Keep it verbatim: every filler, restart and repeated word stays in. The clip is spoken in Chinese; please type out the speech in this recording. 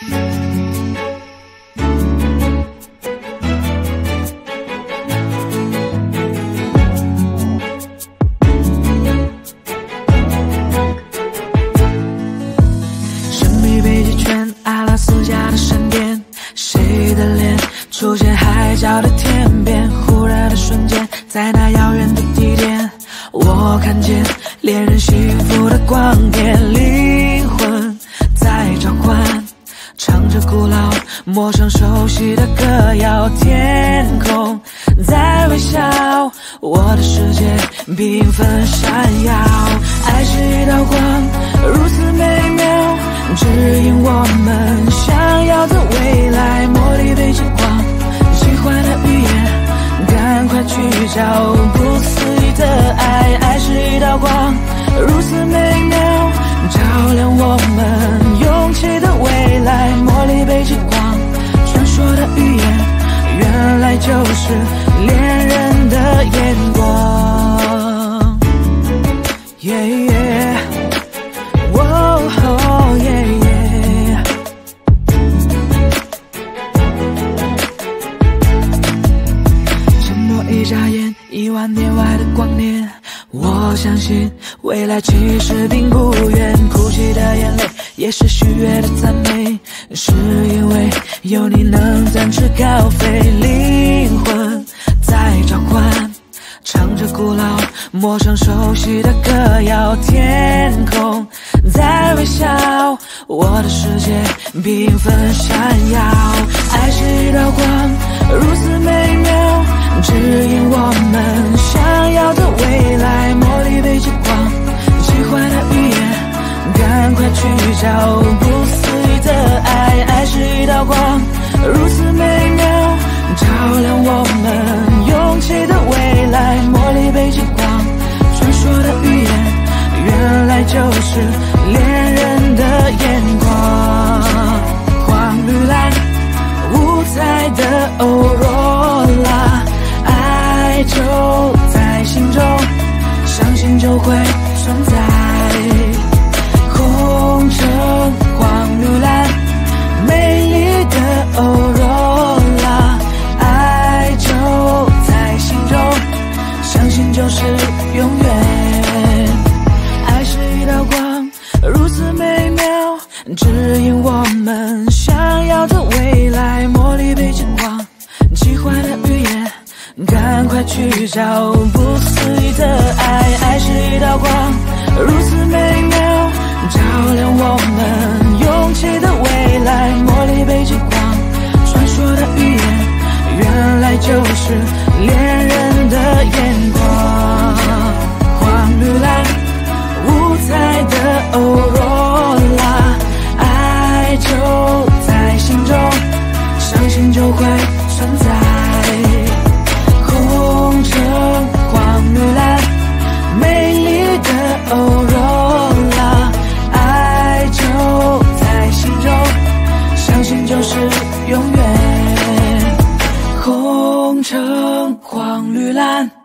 出现海角的天边，忽然的瞬间，在那遥远的地点，我看见恋人幸福的光点，灵魂在召唤，唱着古老陌生熟悉的歌谣，天空在微笑，我的世界缤纷闪耀，爱是一道光，如此美妙，指引我们想要的未来，茉莉北极光，喜欢的语言，赶快去找不思议的爱，爱是一道光，如此美妙，照亮我们勇气的未来，茉莉北极光，传说的语言，原来就是恋人的眼光。Yeah, yeah. Whoa, oh, yeah, yeah. 沉默一眨眼，一万年外的光年，我相信未来其实并不远，哭泣的眼泪也是喜悦的赞美，是因为有你能展翅高飞，灵魂在召唤，唱着古老陌生熟悉的歌谣，天空在微笑，我的世界缤纷闪耀，爱是一道光，如此美妙，指引我们想要的未来，茉莉北极光，喜欢的语言，赶快去找不思议的爱，爱是一道光，如此美妙，照亮我们勇气的未来，茉莉北极光，传说的语言，原来就是恋人的眼光，黄绿蓝五彩的欧若拉，爱就在心中，相信就会存在，红橙黄绿蓝，美丽的欧若拉，爱就在心中，相信就是永远，爱是一道光，如此美妙，指引我们想要的未来，茉莉北极光，奇幻的语言，赶快去找不思议的爱，爱是一道光，如此美妙，照亮我们勇气的未来，茉莉北极光，传说的语言，原来就是恋人的眼光，黄绿蓝五彩的欧若拉，爱就在心中，相信就会存在，红橙黄绿蓝，美丽的欧若拉，爱就在心中，相信就是永远，红橙黄绿蓝。